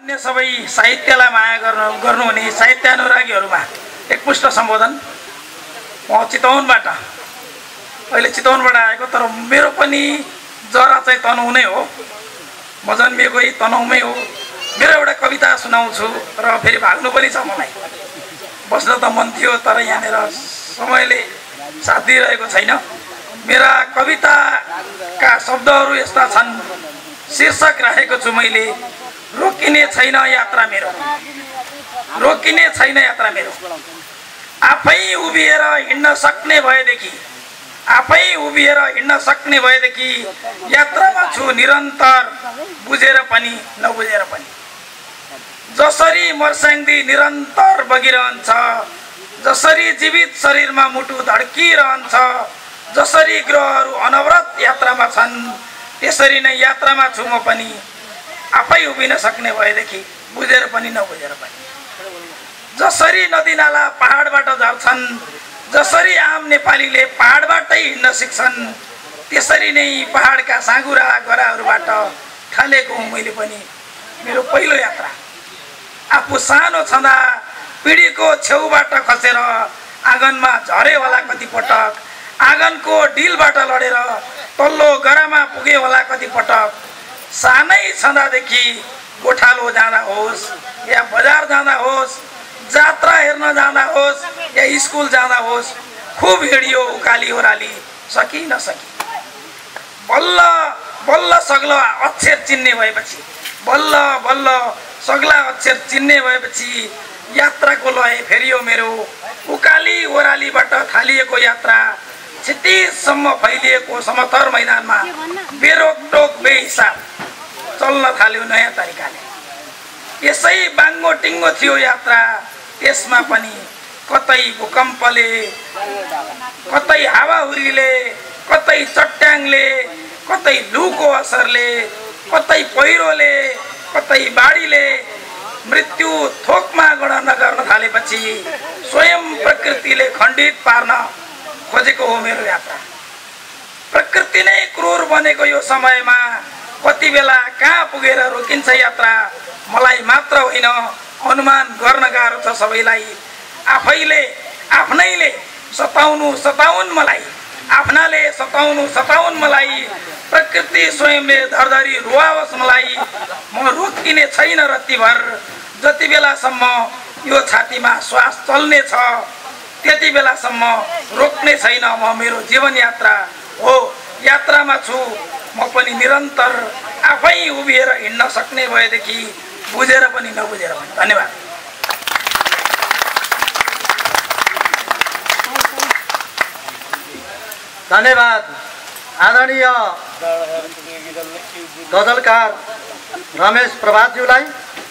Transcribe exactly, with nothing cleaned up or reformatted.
अन्य सबै साहित्यलाई माया गर्नु गर्नुहुने साहित्यानुरागीहरूमा एक पुष्ट सम्बोधन। म चितवनबाट अहिले चितवनबाट आएको, तर मेरो पनि जरा चाहिँ तनहुँ नै हो। म जन्मिएकै तनहुँमै हो। मेरो एउटा कविता सुनाउँछु र फेरि भाग्नु पनि छ। मलाई बस्न त मन थियो, तर यहाँनिर समयले साथ दिइरहेको छैन। मेरा कविताका शब्दहरू यस्ता छन्। शीर्षक राखेको छु मैले, रोकिने छैन यात्रा मेरो, रोकिने छैन यात्रा मेरो। आफै उभिएर हिँड्न सक्ने भएदेखि, आफै उभिएर हिँड्न सक्ने भएदेखि यात्रामा छु निरन्तर, बुझेर पनि नबुझेर पनि। जसरी मर्स्याङ्दी निरन्तर बगिरहन्छ, जसरी जीवित शरीरमा मुटु धड्किरहन्छ, जसरी ग्रहहरू अनवरत यात्रामा छन्, त्यसरी नै यात्रामा छु म पनि। आफै उभिन सक्ने भएदेखि, बुझेर पनि नबुझेर पनि। जसरी नदीनाला पहाडबाट झर्छन्, जसरी आम नेपालीले पहाडबाटै हिँड्न सिक्छन्, त्यसरी नै पहाडका साँगुरा गराहरूबाट थालेको हुँ मैले पनि मेरो पहिलो यात्रा। आफू सानो छँदा पिँढीको छेउबाट खसेर आँगनमा झरे होला कति पटक, आँगनको डिलबाट लडेर तल्लो गरामा पुगे होला कति पटक। सानै छँदादेखि गोठालो जाँदा होस् या बजार जाँदा होस्, जात्रा हेर्न जाँदा होस् या स्कुल जाँदा होस्, खुब हिँडियो उकाली ओह्राली, सकी नसकी। बल्ल बल्ल सग्ला अक्षर चिन्ने भएपछि, बल्ल बल्ल सग्ला अक्षर चिन्ने भएपछि यात्राको लय फेरियो मेरो। उकाली ओह्रालीबाट थालिएको यात्रा क्षितिजसम्म फैलिएको समथर मैदानमा बेरोकटोक बेहिसाब चल्न थाल्यो नयाँ तरिकाले। यसै बाङ्गो टिङ्गो थियो यात्रा, त्यसमा पनि कतै भूकम्पले, कतै हावाहुरीले, कतै चट्याङले, कतै लुको असरले, कतै पहिरोले, कतै बाढीले मृत्यु थोकमा गणना गर्न थालेपछि स्वयं प्रकृतिले खण्डित पार्न खोजेको हो मेरो यात्रा। प्रकृति नै क्रूर बनेको यो समयमा कति बेला कहाँ पुगेर रोकिन्छ यात्रा, मलाई मात्र होइन, अनुमान गर्न गाह्रो छ सबैलाई। आफैले आफ्नैले सताउनु सताउन मलाई, आफ्नाले सताउनु सताउन मलाई, प्रकृति स्वयंले धरधरी रुवाओस् मलाई। म रोकिने छैन रत्तिभर, जति बेलासम्म यो छातीमा श्वास चल्ने छ, त्यति बेलासम्म रोक्ने छैन म मेरो जीवन यात्रा हो। यात्रामा छु म पनि निरन्तर, आफै उभिएर हिँड्न सक्ने भएदेखि, बुझेर पनि नबुझेर पनि। धन्यवाद। धन्यवाद आदरणीय गजलकार रमेश प्रभातज्यूलाई।